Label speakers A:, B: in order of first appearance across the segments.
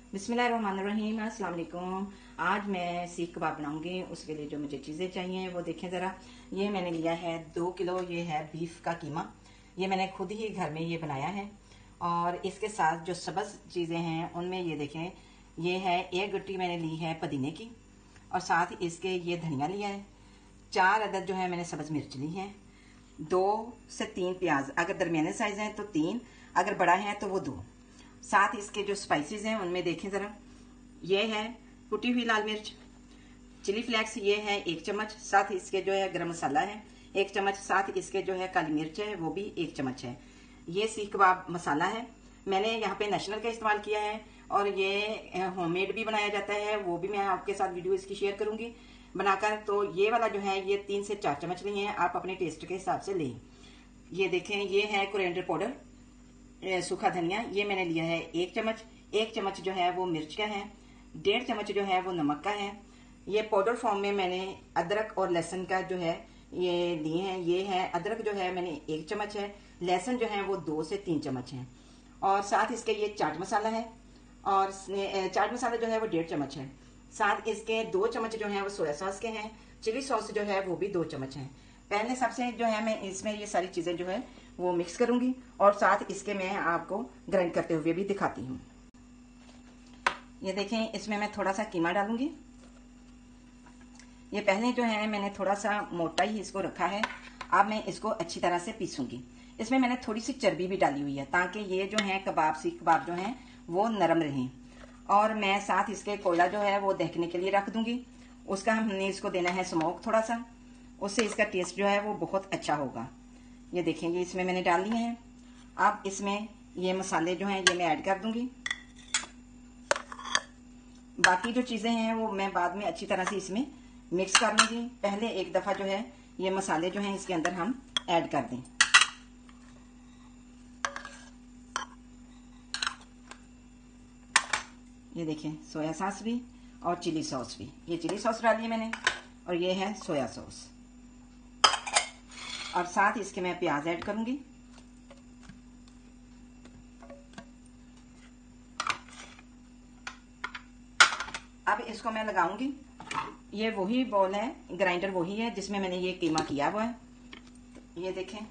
A: बिस्मिल्लाहिर्रहमानिर्रहीम, अस्सलाम वालेकुम। आज मैं सीख कबाब बनाऊंगी। उसके लिए जो मुझे चीज़ें चाहिए वो देखें ज़रा। ये मैंने लिया है 2 किलो, ये है बीफ का कीमा। ये मैंने खुद ही घर में ये बनाया है। और इसके साथ जो सब्ज़ चीज़ें हैं उनमें ये देखें, ये है 1 गट्टी मैंने ली है पुदीने की, और साथ ही इसके ये धनिया लिया है। 4 अदद जो है मैंने सब्ज़ मिर्च ली है। 2 से 3 प्याज, अगर दरमियाने साइज़ हैं तो 3, अगर बड़ा है तो वो 2। साथ इसके जो स्पाइसेस हैं उनमें देखें ज़रा, ये है कुटी हुई लाल मिर्च, चिली फ्लेक्स ये है 1 चम्मच, साथ इसके जो है गरम मसाला है 1 चम्मच, साथ इसके जो है काली मिर्च है वो भी 1 चम्मच है। ये सीख कबाब मसाला है, मैंने यहाँ पे नेशनल का इस्तेमाल किया है, और ये होममेड भी बनाया जाता है, वो भी मैं आपके साथ वीडियो इसकी शेयर करूंगी बनाकर। तो ये वाला जो है ये 3 से 4 चम्मच लिए हैं, आप अपने टेस्ट के हिसाब से लें। ये देखें, ये है कोरिएंडर पाउडर, सूखा धनिया, ये मैंने लिया है 1 चम्मच। 1 चम्मच जो है वो मिर्च का है, 1.5 चम्मच जो है वो नमक का है। ये पाउडर फॉर्म में मैंने अदरक और लहसुन का जो है ये लिए हैं। ये है अदरक जो है मैंने 1 चम्मच है, लहसुन जो है वो 2 से 3 चम्मच है, और साथ इसके ये चाट मसाला है, और चाट मसाला जो है वो 1.5 चम्मच है। साथ इसके 2 चम्मच जो है वो सोया सॉस के हैं, चिली सॉस जो है वो भी 2 चम्मच है। पहले सबसे जो है मैं इसमें ये सारी चीजें जो है वो मिक्स करूंगी, और साथ इसके मैं आपको ग्राइंड करते हुए भी दिखाती हूँ। ये देखें, इसमें मैं थोड़ा सा कीमा डालूंगी। ये पहले जो है मैंने थोड़ा सा मोटा ही इसको रखा है, अब मैं इसको अच्छी तरह से पीसूंगी। इसमें मैंने थोड़ी सी चर्बी भी डाली हुई है ताकि ये जो है कबाब, सीख कबाब जो है वो नरम रहें। और मैं साथ इसके कोयला जो है वो दहकने के लिए रख दूंगी। उसका हमने इसको देना है स्मोक थोड़ा सा, उससे इसका टेस्ट जो है वो बहुत अच्छा होगा। ये देखेंगे, इसमें मैंने डाल दिए हैं। अब इसमें ये मसाले जो हैं ये मैं ऐड कर दूंगी। बाकी जो चीजें हैं वो मैं बाद में अच्छी तरह से इसमें मिक्स कर लूंगी। पहले एक दफा जो है ये मसाले जो हैं इसके अंदर हम ऐड कर दें। ये देखें, सोया सॉस भी और चिली सॉस भी, ये चिली सॉस डाली है मैंने, और ये है सोया सॉस, और साथ इसके मैं प्याज ऐड करूंगी। अब इसको मैं लगाऊंगी। ये वही बॉल है, ग्राइंडर वही है जिसमें मैंने ये कीमा किया हुआ है। तो ये देखें,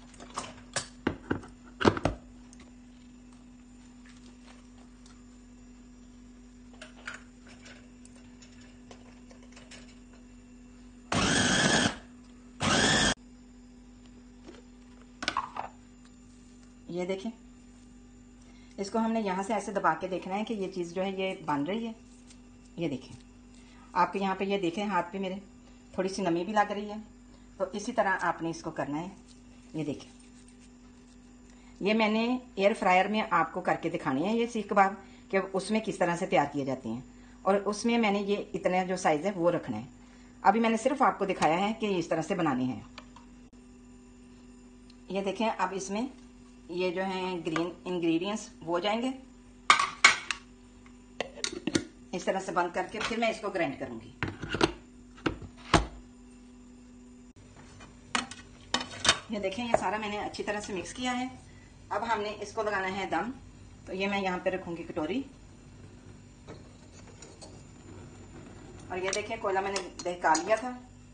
A: ये देखें, इसको हमने यहां से ऐसे दबा के देखना है कि ये चीज जो है ये बन रही है। ये देखें, आपके यहाँ पे ये देखें हाथ पे मेरे थोड़ी सी नमी भी लग रही है, तो इसी तरह आपने इसको करना है। ये देखें, ये मैंने एयर फ्रायर में आपको करके दिखानी है ये सीख कबाब, कि उसमें किस तरह से तैयार किए जाते हैं, और उसमें मैंने ये इतना जो साइज है वो रखना है। अभी मैंने सिर्फ आपको दिखाया है कि इस तरह से बनाने हैं। ये देखें, अब इसमें ये जो है ग्रीन इंग्रेडिएंट्स वो हो जाएंगे। इस तरह से बंद करके फिर मैं इसको ग्राइंड करूंगी। ये देखें, ये सारा मैंने अच्छी तरह से मिक्स किया है। अब हमने इसको लगाना है दम। तो ये मैं यहाँ पे रखूंगी कटोरी, और ये देखें कोयला मैंने दहका लिया था।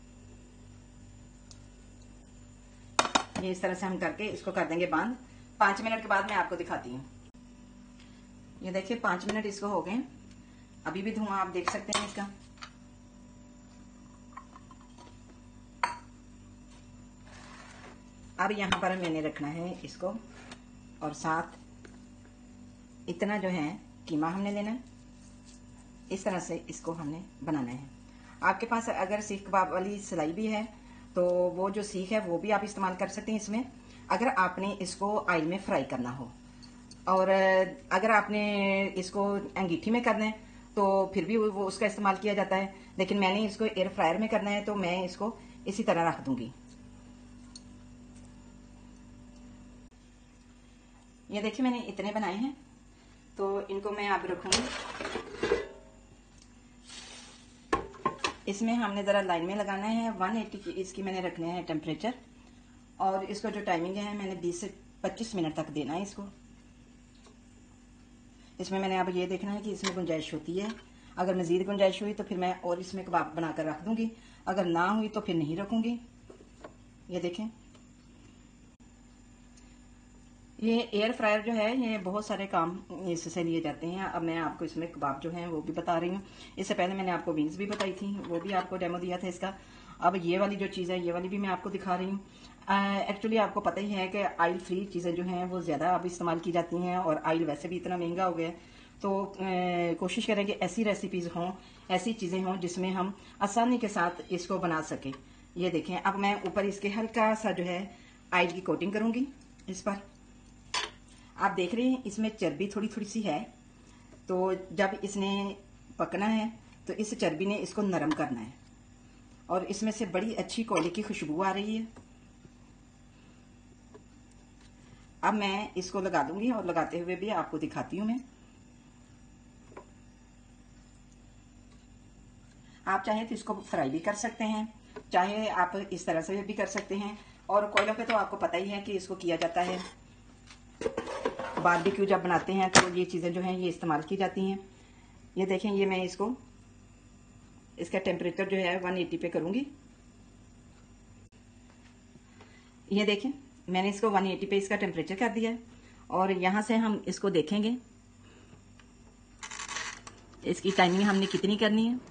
A: ये इस तरह से हम करके इसको कर देंगे बंद। 5 मिनट के बाद मैं आपको दिखाती हूँ। ये देखिए 5 मिनट इसको हो गए, अभी भी धुआं आप देख सकते हैं इसका। अब यहाँ पर मैंने रखना है इसको, और साथ इतना जो है कीमा हमने लेना है। इस तरह से इसको हमने बनाना है। आपके पास अगर सीख कबाब वाली सिलाई भी है तो वो जो सीख है वो भी आप इस्तेमाल कर सकते हैं इसमें, अगर आपने इसको ऑयल में फ्राई करना हो। और अगर आपने इसको अंगीठी में करना है तो फिर भी वो उसका इस्तेमाल किया जाता है, लेकिन मैंने इसको एयर फ्रायर में करना है तो मैं इसको इसी तरह रख दूंगी। ये देखिए, मैंने इतने बनाए हैं, तो इनको मैं अब रखूंगी। इसमें हमने ज़रा लाइन में लगाना है। 180 की इसकी मैंने रखने हैं टेम्परेचर, और इसको जो टाइमिंग है मैंने 20 से 25 मिनट तक देना है इसको। इसमें मैंने अब ये देखना है कि इसमें गुंजाइश होती है। अगर मज़ीद गुंजाइश हुई तो फिर मैं और इसमें कबाब बनाकर रख दूंगी, अगर ना हुई तो फिर नहीं रखूंगी। ये देखें, ये एयर फ्रायर जो है ये बहुत सारे काम इससे लिए जाते हैं। अब मैं आपको इसमें कबाब जो हैं वो भी बता रही हूँ। इससे पहले मैंने आपको विंग्स भी बताई थी, वो भी आपको डेमो दिया था इसका। अब ये वाली जो चीज़ है ये वाली भी मैं आपको दिखा रही हूँ। एक्चुअली आपको पता ही है कि ऑयल फ्री चीज़ें जो हैं वो ज़्यादा अब इस्तेमाल की जाती हैं, और ऑयल वैसे भी इतना महंगा हो गया है। तो कोशिश करें कि ऐसी रेसिपीज़ हों, ऐसी चीज़ें हों जिसमें हम आसानी के साथ इसको बना सकें। ये देखें, अब मैं ऊपर इसके हल्का सा जो है ऑयल की कोटिंग करूँगी इस पर। आप देख रहे हैं इसमें चर्बी थोड़ी थोड़ी सी है, तो जब इसने पकना है तो इस चर्बी ने इसको नरम करना है, और इसमें से बड़ी अच्छी कोयले की खुशबू आ रही है। अब मैं इसको लगा दूंगी और लगाते हुए भी आपको दिखाती हूँ मैं। आप चाहे तो इसको फ्राई भी कर सकते हैं, चाहे आप इस तरह से भी कर सकते हैं। और कोयलों पे तो आपको पता ही है कि इसको किया जाता है, बारबेक्यू जब बनाते हैं तो ये चीज़ें जो हैं ये इस्तेमाल की जाती हैं। ये देखें, ये मैं इसका टेम्परेचर जो है 180 पे करूंगी। ये देखें, मैंने इसको 180 पे इसका टेम्परेचर कर दिया है, और यहां से हम इसको देखेंगे इसकी टाइमिंग हमने कितनी करनी है।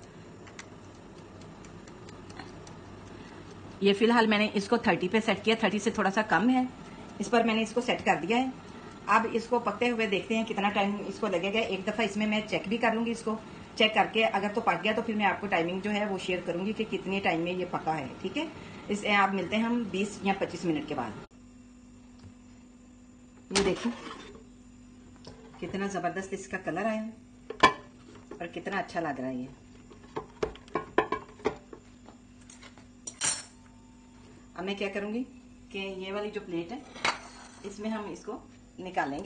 A: ये फिलहाल मैंने इसको 30 पे सेट किया, 30 से थोड़ा सा कम है, इस पर मैंने इसको सेट कर दिया है। अब इसको पकते हुए देखते हैं कितना टाइम इसको लगेगा। एक दफ़ा इसमें मैं चेक भी कर लूंगी, इसको चेक करके अगर तो पक गया तो फिर मैं आपको टाइमिंग जो है वो शेयर करूंगी कि कितने टाइम में ये पका है। ठीक है, इसे आप मिलते हैं हम 20 या 25 मिनट के बाद। ये देखिए कितना ज़बरदस्त इसका कलर आया है और कितना अच्छा लग रहा है ये। अब मैं क्या करूंगी कि ये वाली जो प्लेट है इसमें हम इसको निकालेंगे।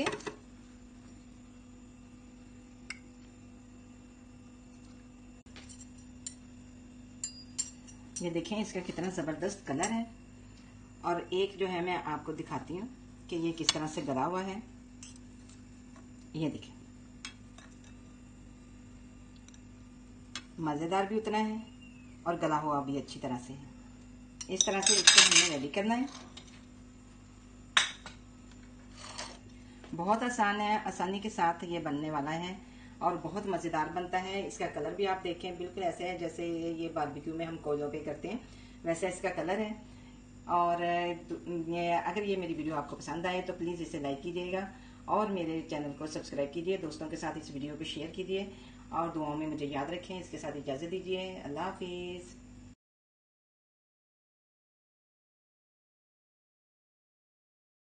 A: ये देखें इसका कितना ज़बरदस्त कलर है, और एक जो है मैं आपको दिखाती हूँ कि ये किस तरह से गला हुआ है। ये देखें, मज़ेदार भी उतना है और गला हुआ भी अच्छी तरह से है। इस तरह से इसको हमने रेडी करना है। बहुत आसान है, आसानी के साथ ये बनने वाला है और बहुत मज़ेदार बनता है। इसका कलर भी आप देखें बिल्कुल ऐसे है जैसे ये बारबेक्यू में हम कोयलों पे करते हैं, वैसा इसका कलर है। और अगर ये मेरी वीडियो आपको पसंद आए तो प्लीज़ इसे लाइक कीजिएगा और मेरे चैनल को सब्सक्राइब कीजिए, दोस्तों के साथ इस वीडियो को शेयर कीजिए और दुआओं में मुझे याद रखें। इसके साथ इजाज़त दीजिए, अल्लाह हाफिज़।